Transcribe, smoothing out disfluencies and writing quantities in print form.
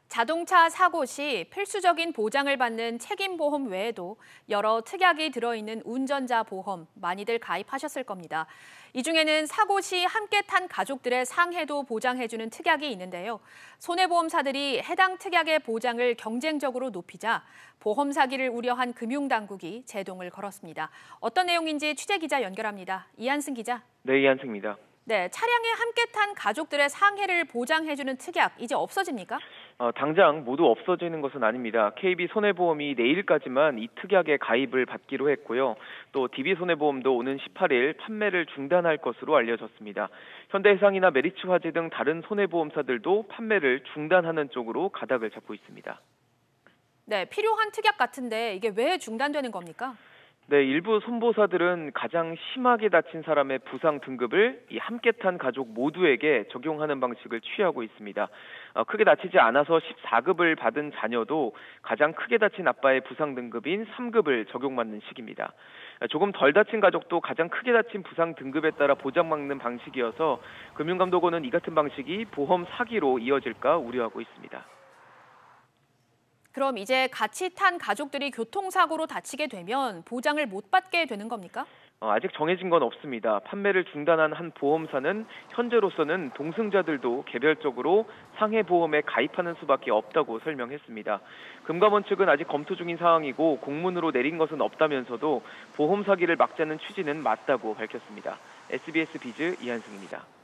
자동차 사고 시 필수적인 보장을 받는 책임보험 외에도 여러 특약이 들어있는 운전자 보험 많이들 가입하셨을 겁니다. 이 중에는 사고 시 함께 탄 가족들의 상해도 보장해주는 특약이 있는데요. 손해보험사들이 해당 특약의 보장을 경쟁적으로 높이자 보험 사기를 우려한 금융당국이 제동을 걸었습니다. 어떤 내용인지 취재기자 연결합니다. 이한승 기자. 네, 이한승입니다. 네, 차량에 함께 탄 가족들의 상해를 보장해주는 특약, 이제 없어집니까? 당장 모두 없어지는 것은 아닙니다. KB 손해보험이 내일까지만 이 특약에 가입을 받기로 했고요. 또 DB손해보험도 오는 18일 판매를 중단할 것으로 알려졌습니다. 현대해상이나 메리츠화재 등 다른 손해보험사들도 판매를 중단하는 쪽으로 가닥을 잡고 있습니다. 네, 필요한 특약 같은데 이게 왜 중단되는 겁니까? 네, 일부 손보사들은 가장 심하게 다친 사람의 부상 등급을 이 함께 탄 가족 모두에게 적용하는 방식을 취하고 있습니다. 크게 다치지 않아서 14급을 받은 자녀도 가장 크게 다친 아빠의 부상 등급인 3급을 적용받는 식입니다. 조금 덜 다친 가족도 가장 크게 다친 부상 등급에 따라 보장받는 방식이어서 금융감독원은 이 같은 방식이 보험 사기로 이어질까 우려하고 있습니다. 그럼 이제 같이 탄 가족들이 교통사고로 다치게 되면 보장을 못 받게 되는 겁니까? 아직 정해진 건 없습니다. 판매를 중단한 한 보험사는 현재로서는 동승자들도 개별적으로 상해보험에 가입하는 수밖에 없다고 설명했습니다. 금감원 측은 아직 검토 중인 상황이고 공문으로 내린 것은 없다면서도 보험 사기를 막자는 취지는 맞다고 밝혔습니다. SBS 비즈 이한승입니다.